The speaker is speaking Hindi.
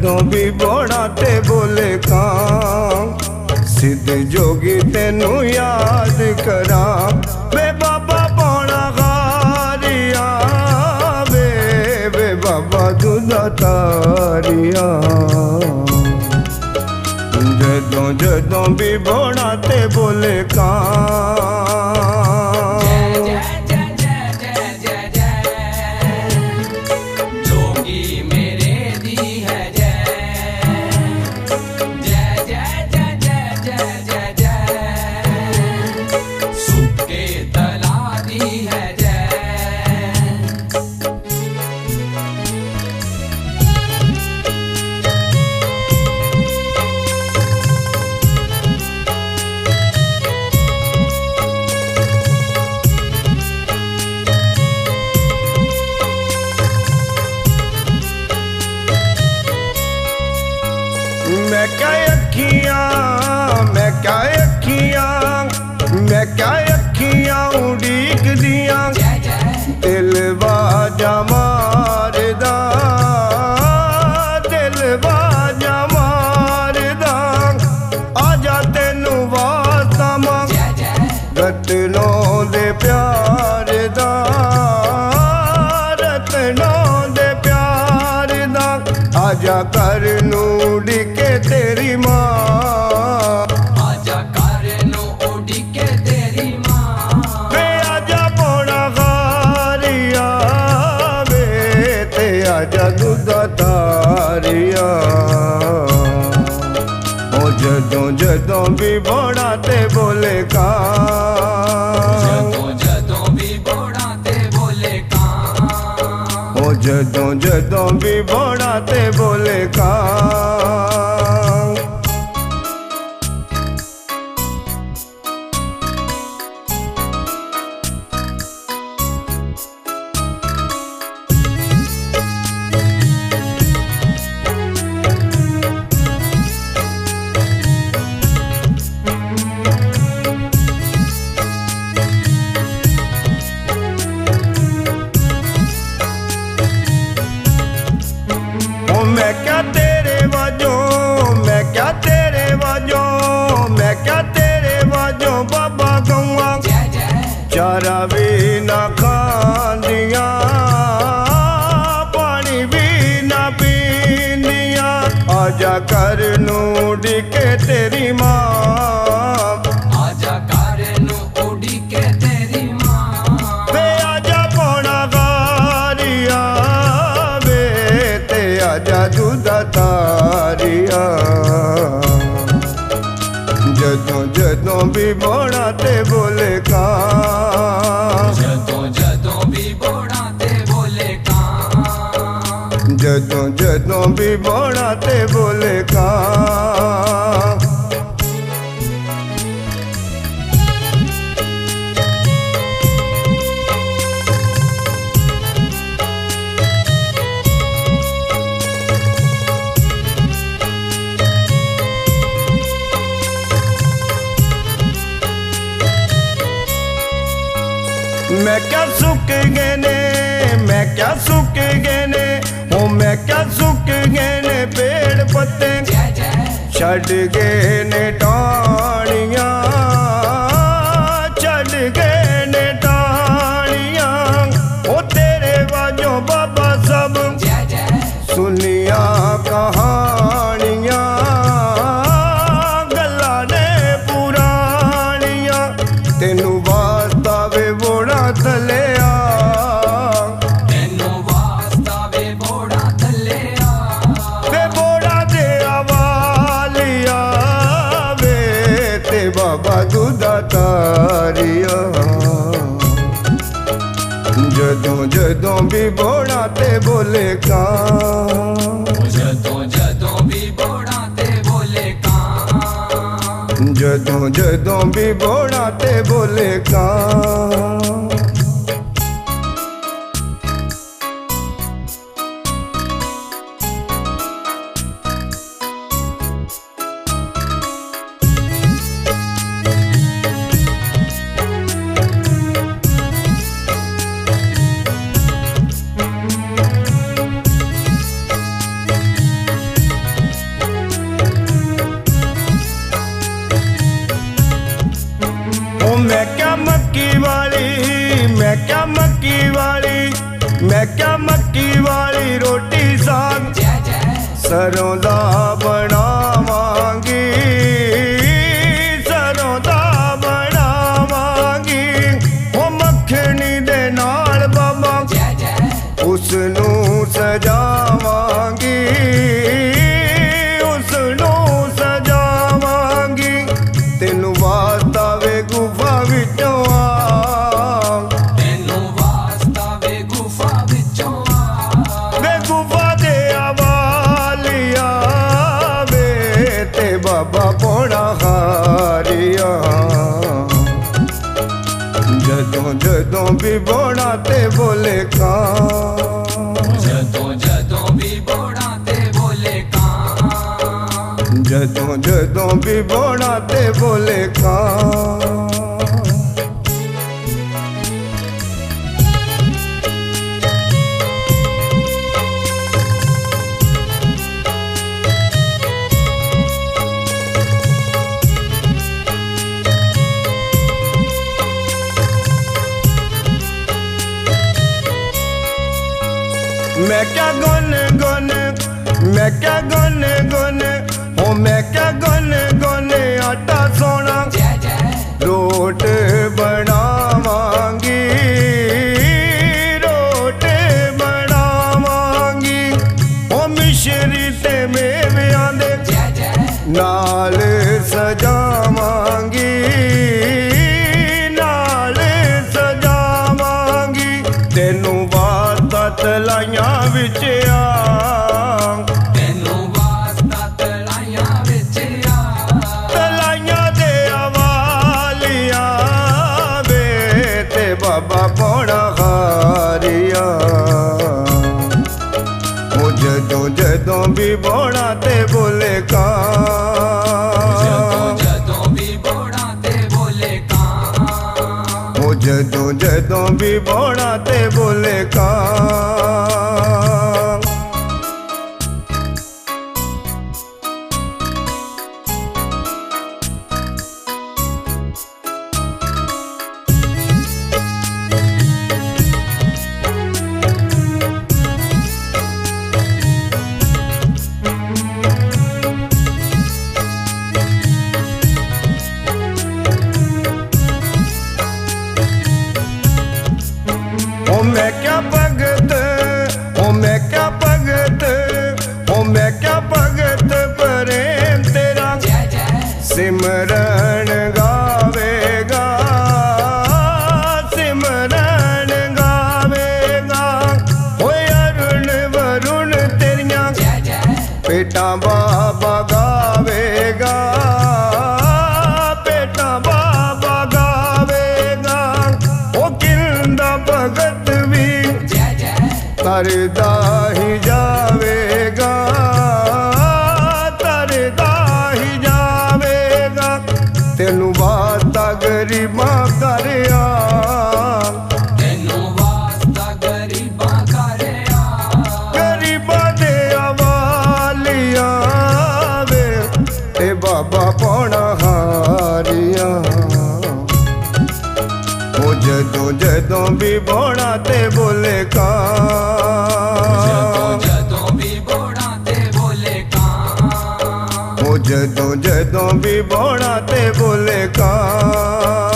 जदों भी बोड़ा ते बोले कां सिद्ध जोगी तेनू याद करा वे बाबा पौना गारिया वे बाबा दूधा तारिया जदों जदों भी बोड़ा ते बोले कां मैं क्या अखियां उड़ीक दिया दिल बाजा मारदा आजा तेनू वास्ता मां रतनों दे प्यार दा आजा कर नूड़ी के तेरी मां आजा कर नूड़ी के तेरी मां वे आजा पौड़ा गारिया वे ते आजा दूधा तारिया ओ जदों जदों भी बोड़ा ते बोले कां जदों भी बोड़ा ते बोले कां ओ जदों जदों भी बोड़ा ते बोले कां मैं क्या तेरे वाजों बाबा गौआ चारा भी ना खांदिया पानी भी ना पींदिया आजा कर नूड़ी के तेरी मां आजा कर नूड़ी के तेरी मां वे आजा पौड़ा गारिया वे ते आजा दूधा तारिया जदों जदों भी बोड़ा ते बोले कां जदों जदों भी बोड़ा ते बोले कां जदों जदों भी बोड़ा ते बोले कां मैं क्या सुख गए ने ओ मैं क्या सुख गए ने पेड़ पत्ते छड़ गए ने टाणियां ओ तेरे वाजों बाबा सब सुनिया कहानियां गल्लां ने पुरानियां तेनू वास्ता वे बोड़ा थले तेनू वास्ता वे बोड़ा थले वे बोड़ा दे वालिया वे ते बाबा दूधा तारिया जदों जदों भी बोड़ा ते बोले कां जदों जदों भी बोड़ा ते बोले कां जदों जदों भी बोड़ा ते बोले कां मैं क्या मक्की वाली, मैं क्या मक्की वाली, मैं क्या मक्की वाली रोटी साग सरों दा बनावांगी, सरों दा बनावांगी। ओ मक्खनी दे नाल बाबा उसनू सजावांगी, उसनू सजावांगी। तेनू वास्ता वे गुफा विचों आ, तेनू वास्ता वे गुफा विचों आ, वे गुफा दे आवालिया वे ते बाबा पौड़ा हारिया। जदों जदों भी बोड़ा ते बोले कां, जदों जदों भी बोड़ा ते बोले कां, जदों जदों भी बोड़ा ते बोले कां। मैं क्या गुन गुन, मैं क्या गुन गुन, ओ मैं क्या गुन गुन आटा सोना रोट बनावांगी, रोट बनावांगी। ओ मिश्री ते मेवियां दे नाल सजावांगी, नाल सजावांगी। तेनू वास्ता तलाइयां विच आ, तेनू वास्ता तलाइयां विच आ, तलाइयां दे आवालिया वे ते बाबा पौड़ा हारिया। ओ जदों जदों भी बोड़ा ते बोले कां, जदों जदों भी बोड़ा ते बोले कां, ओ जदों जदों भी बोड़ा ते बोले कां। ओ मैं क्या भगत, ओ मैं क्या भगत, ओ मैं क्या भगत प्रेम तेरा सिमरन गावेगा, सिमरन गावेगा। ओ अरुण वरुण तेरियां पेटा बाबा गावेगा, पेटा बाबा गावेगा। ओ किंदा भगत तरदा ही जावेगा, तरदा ही जावेगा। तेनू वास्ता गरीबा करया, तेनू वास्ता गरीबा करया, गरीबा दे आवालिया वे ते बाबा पौड़ा हारिया। ओ जदों जदों भी बोड़ा ते बोले कां, जदों जदों भी बोड़ा ते बोले कां, ओ जदों जदों भी बोड़ा ते बोले कां।